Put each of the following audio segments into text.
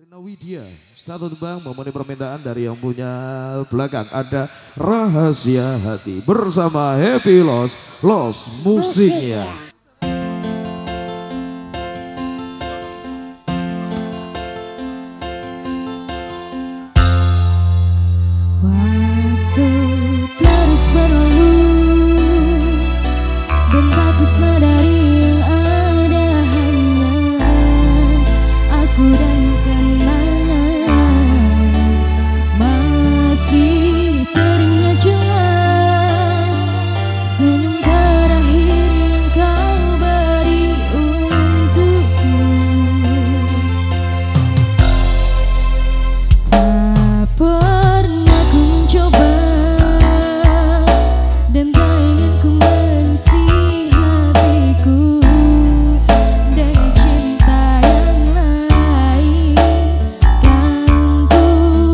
Karina Widya, satu tembang memenuhi permintaan dari yang punya belakang. Ada Rahasia Hati bersama Happy Loss musiknya. Waktu terus berlalu dan tak ku sadari yang ada hanya aku dan kenangan. Masih teringat jelas senyum terakhir yang kau beri untukku. Tak pernah ku mencoba dan tak ingin ku mengisi hatiku dengan cinta yang lain. Kan ku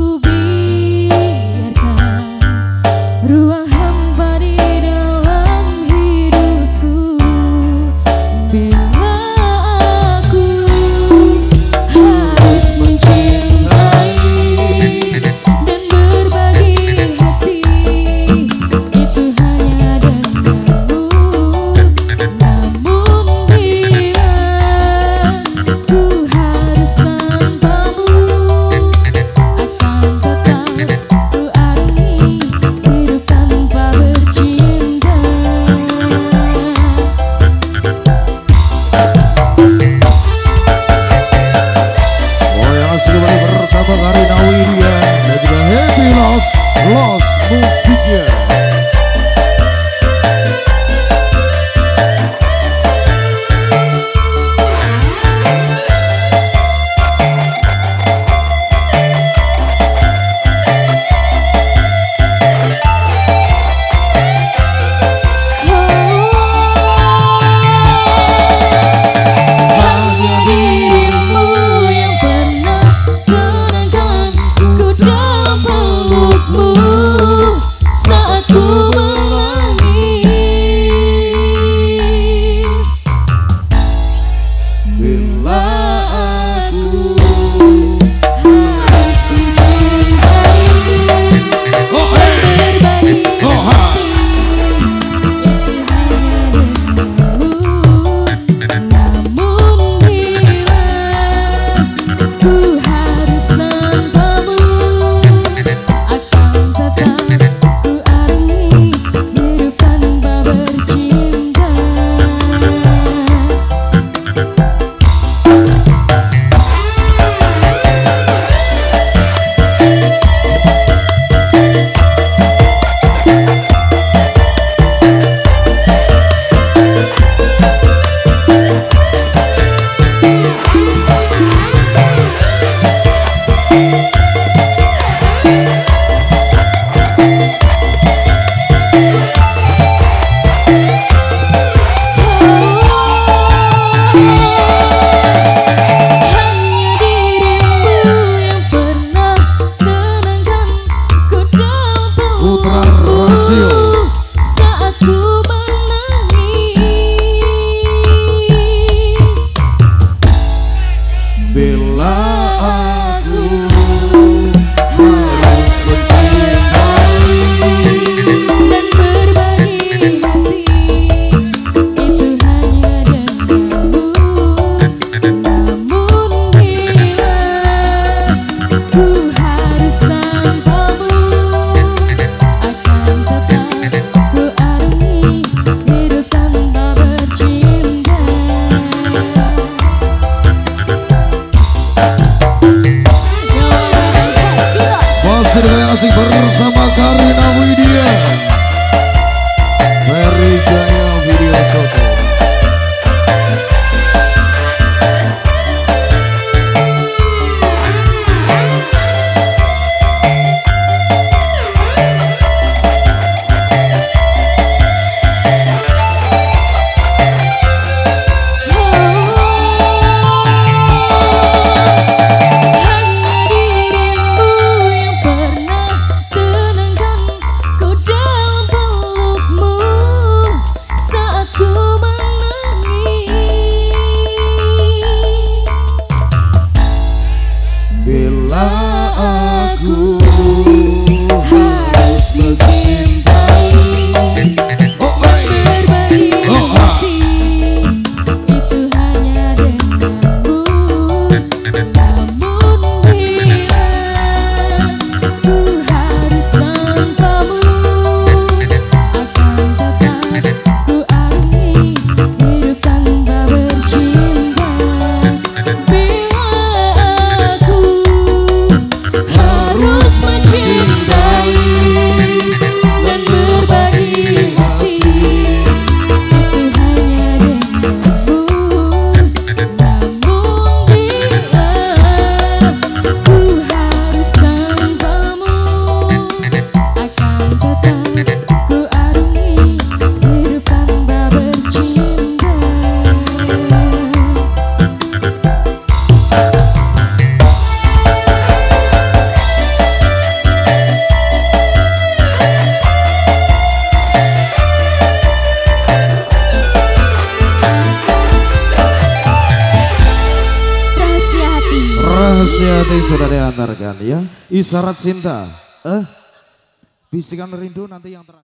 biarkan ruang hampa di dalam hidupku bila aku harus mencintai dan berbagi hati. Itu hanya denganmu. Namun bila ku harus tanpamu, akan tetap ku arungi hidup tanpa bercinta. Oh yang asli kembali bersama Karina Widya dan juga Happy Loss musiknya. Hanya dirimu yang pernah tenangkan ku dalam pelukmu saat ku menangis. Bila aku harus mencintai Oh hey, berbagi oh ha. namun bila ku harus tanpamu, akan tetap ku arungi hidup tanpa bercinta. Hanya dirimu yang pernah tenangkan ku dalam Putra pelukmu Rasio. saat ku menangis. Bila aku harus mencintai Dan berbagi hati, itu hanya denganmu. Namun bila ku harus tanpamu, akan tetap ku arungi hidup tanpa bercinta. masih dengan yang asik bersama Karina Widya, Ferry Jaya Video Soto. bila aku harus dicintai, berbagi hati itu hanya denganmu. Namun bila ku harus tanpamu, akan tetap ku arungi hidup tanpa bercinta. Bila aku harus mencintai dan berbagi hati, itu hanya denganmu. Namun bila ku harus tanpamu, akan tetap ku arungi hidup tanpa bercinta. rahasia hati sudah diantarkan ya. Isyarat cinta, bisikan rindu nanti yang terakhir.